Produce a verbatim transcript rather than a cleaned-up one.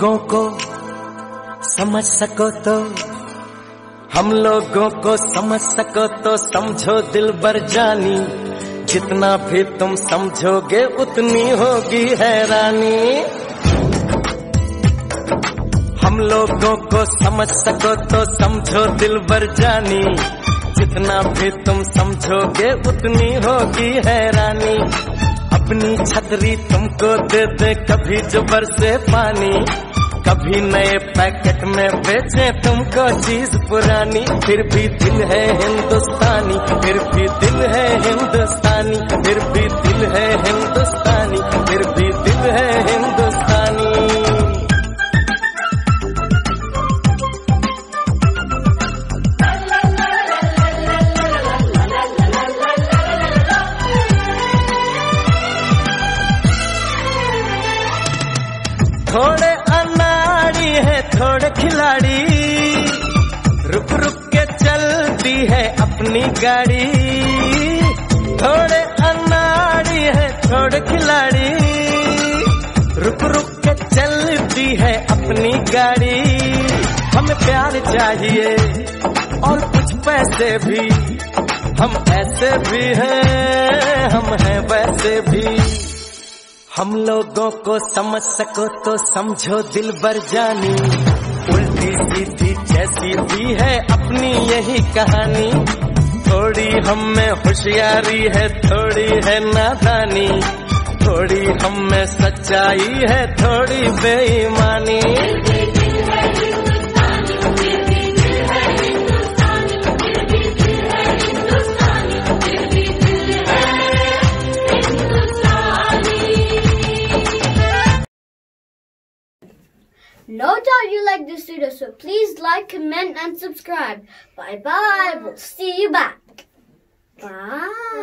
लोगों को समझ सको तो, हम लोगों को समझ सको तो समझो दिलबर जानी, जितना भी तुम समझोगे उतनी होगी हैरानी। हम लोगों को समझ सको तो समझो दिलबर जानी, जितना भी तुम समझोगे उतनी होगी हैरानी। अपनी छतरी तुमको दे दे कभी जो बरसे पानी, कभी नए पैकेट में बेचे तुमको चीज पुरानी। फिर भी दिल है हिंदुस्तानी, फिर भी दिल है हिंदुस्तानी, फिर भी दिल है हिंदुस्तानी, फिर भी दिल है हिंदुस्तानी। थोड़े अनाड़ी है थोड़े खिलाड़ी, रुक रुक के चलती है अपनी गाड़ी। थोड़े अनाड़ी है थोड़े खिलाड़ी, रुक रुक के चलती है अपनी गाड़ी। हमें प्यार चाहिए और कुछ पैसे भी, हम ऐसे भी हैं हम हैं वैसे भी। हम लोगों को समझ सको तो समझो दिलबर जानी, उल्टी सीधी जैसी भी है अपनी यही कहानी। थोड़ी हम में होशियारी है थोड़ी है नादानी, थोड़ी हम में सच्चाई है थोड़ी बेईमानी। No doubt you like this video, so please like, comment and subscribe. Bye bye. We'll see you back. Bye.